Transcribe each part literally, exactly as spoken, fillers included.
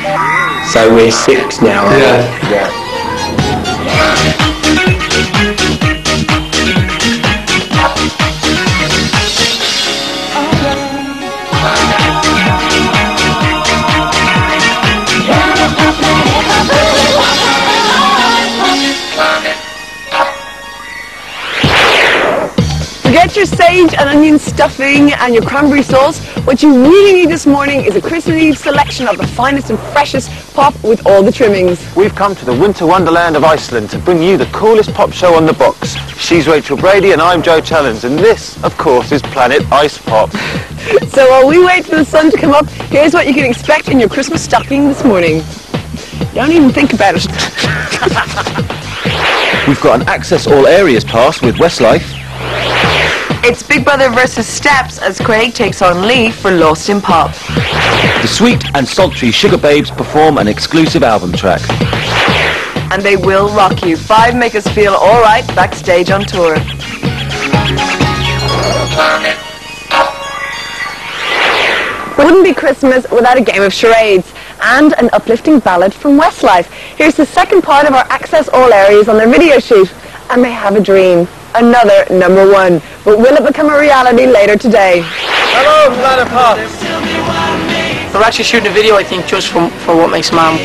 So we're six now, right? Yeah. Yeah. Forget your sage and onion stuffing and your cranberry sauce. What you really need this morning is a Christmas Eve selection of the finest and freshest pop with all the trimmings. We've come to the winter wonderland of Iceland to bring you the coolest pop show on the box. She's Rachel Brady and I'm Joe Challenge, and this, of course, is Planet Ice Pop. So while we wait for the sun to come up, here's what you can expect in your Christmas stocking this morning. Don't even think about it. We've got an Access All Areas pass with Westlife. It's Big Brother versus Steps as Craig takes on Lee for Lost in Pop. The sweet and sultry Sugar Babes perform an exclusive album track. And they will rock you. Five make us feel alright backstage on tour. It wouldn't be Christmas without a game of charades and an uplifting ballad from Westlife. Here's the second part of our Access All Areas on their video shoot. And they have a dream. Another number one. But will it become a reality later today? Hello, Planet Pop. We're actually shooting a video, I think, just for, for What Makes a Man.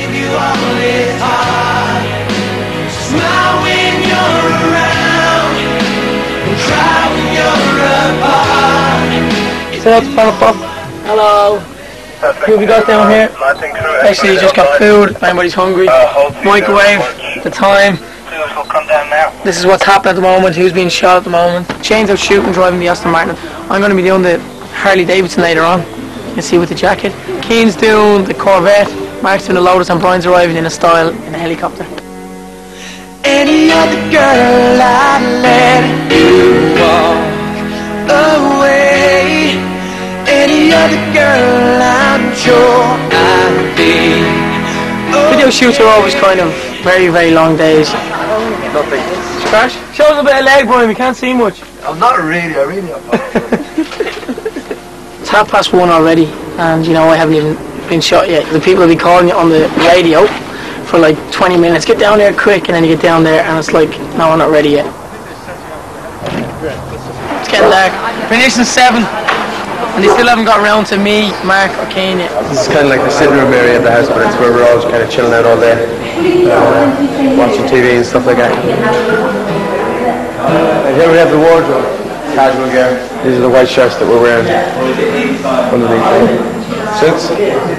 Say hello to Planet Pop. Hello. Who have we got down here? Basically, just got food. If anybody's hungry. Microwave. The time. This is what's happening at the moment, who's being shot at the moment. Shane's out shooting, driving the Aston Martin. I'm going to be doing the Harley Davidson later on. You can see with the jacket. Keane's doing the Corvette, Mark's doing the Lotus, and Brian's arriving in a style in a helicopter. Any other girl I'd let you walk away. Any other girl I'm sure I'd be. Video shoots are always kind of very, very long days. Nothing. Crash? Show us a bit of leg, Brian, we can't see much. I'm not really, I really am. It's half past one already, and you know, I haven't even been shot yet. The people will be calling you on the radio for like twenty minutes. Get down there quick, and then you get down there, and it's like, no, I'm not ready yet. It's getting dark. Finishing seven, and they still haven't got around to me, Mark, or Kane yet. This is kind of like the sitting room area of the house, but it's where we're all kind of chilling out all day, uh, watching T V and stuff like that. And here we have the wardrobe, casual gear. These are the white shirts that we're wearing underneath the suits.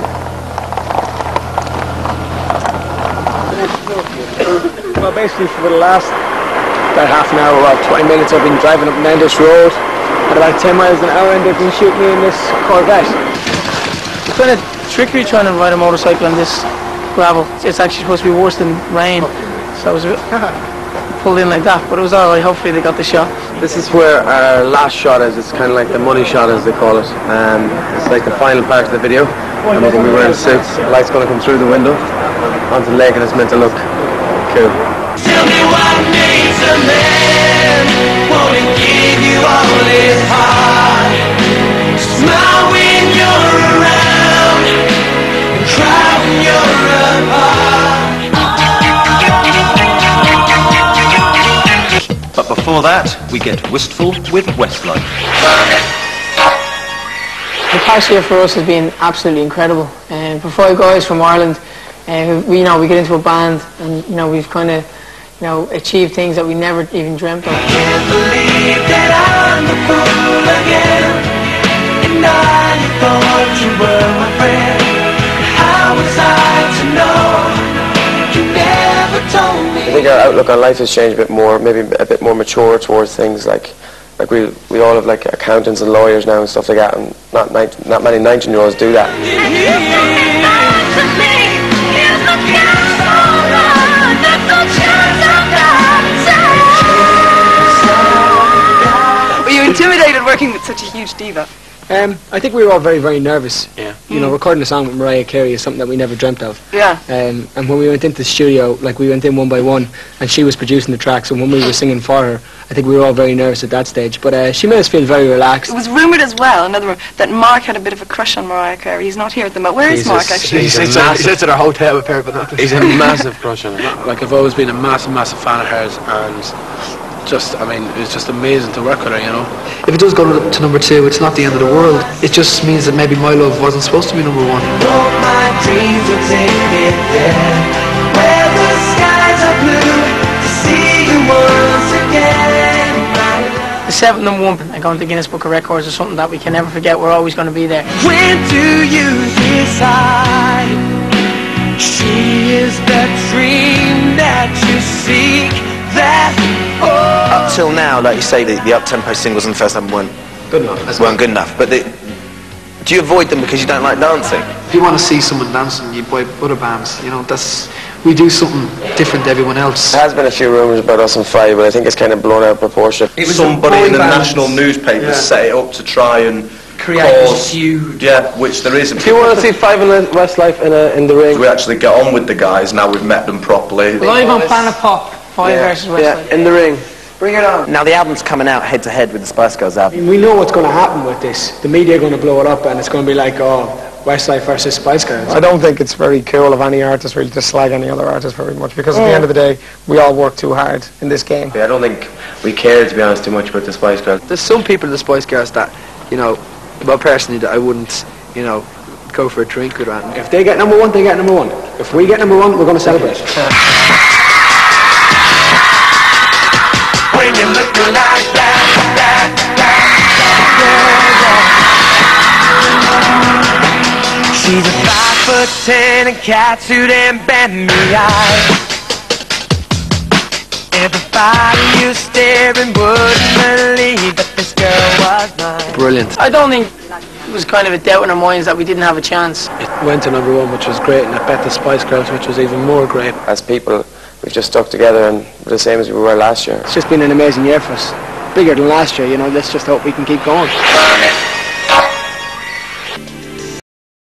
Well, basically for the last about half an hour or twenty minutes I've been driving up and down this road at about ten miles an hour, and they've been shooting me in this Corvette. It's kind of trickery trying to ride a motorcycle on this gravel. It's actually supposed to be worse than rain, so I was a bit pulled in like that, but it was alright. Hopefully they got the shot. This is where our last shot is. It's kind of like the money shot, as they call it. Um, it's like the final part of the video, and we're going to be wearing suits. The light's going to come through the window onto the lake, and it's meant to look cool. Tell me what makes a man wanna give you all his heart. Smile when you're around and cry when you're apart. But before that, we get wistful with Westlife. The past year for us has been absolutely incredible. And for five guys from Ireland, uh, we you know we get into a band, and you know we've kind of you know achieved things that we never even dreamt of. I can't believe that I'm the fool again, and I thought you were my friend. How was I to know? You never told me. I think our outlook on life has changed a bit more, maybe a bit more mature towards things like, like we we all have like accountants and lawyers now and stuff like that, and not not many nineteen-year-olds do that. Were you intimidated working with such a huge diva? Um, I think we were all very, very nervous. Yeah. You know, recording a song with Mariah Carey is something that we never dreamt of. Yeah. Um, and when we went into the studio, like we went in one by one, and she was producing the tracks, and when we were singing for her, I think we were all very nervous at that stage. But uh, she made us feel very relaxed. It was rumoured as well, another room, that Mark had a bit of a crush on Mariah Carey. He's not here at the moment. Where is Mark actually? He sits at our hotel with Perry, but He's a massive crush on her. like I've always been a massive, massive fan of hers, and just, I mean, it's just amazing to work with her, you know. If it does go to, to number two, it's not the end of the world. It just means that maybe My Love wasn't supposed to be number one. My dreams will take me there, where the skies are blue, to see you once again. The seventh number one and going to Guinness Book of Records is something that we can never forget. We're always going to be there. When do you decide she is the dream that you seek? That oh. Up till now, like you say, the, the up-tempo singles on the first album weren't Good enough. weren't good enough. But the, do you avoid them because you don't like dancing? If you want to see someone dancing, you buy other bands. You know, that's we do something different to everyone else. There has been a few rumours about us and Five, but I think it's kind of blown out of proportion. It was somebody in the national newspaper yeah. set it up to try and create cause, huge. Yeah, which there is. If you want to see Five and Westlife in a, in the ring, we actually get on with the guys now. We've met them properly. Live on Planet Pop, Five yeah. versus Westlife. Yeah, in the ring. Bring it on. Now the album's coming out head to head with the Spice Girls I album. mean, we know what's going to happen with this. The media are going to blow it up, and it's going to be like, oh, Westlife versus Spice Girls. I don't think it's very cool of any artist really to slag any other artist very much, because at the end of the day, we all work too hard in this game. Yeah, I don't think we care, to be honest, too much about the Spice Girls. There's some people in the Spice Girls that, you know, well, personally, that I wouldn't, you know, go for a drink with. Or if they get number one, they get number one. If we get number one, we're going to celebrate. When you look like that, that, that, that, she's a five foot ten, a catsuit and bend me eye. Everybody you staring wouldn't believe that this girl was mine. Brilliant. I don't think it was kind of a doubt in our minds that we didn't have a chance. It went to number one, which was great, and it bet the Spice Girls, which was even more great. As people, we've just stuck together and we're the same as we were last year. It's just been an amazing year for us. Bigger than last year, you know, let's just hope we can keep going.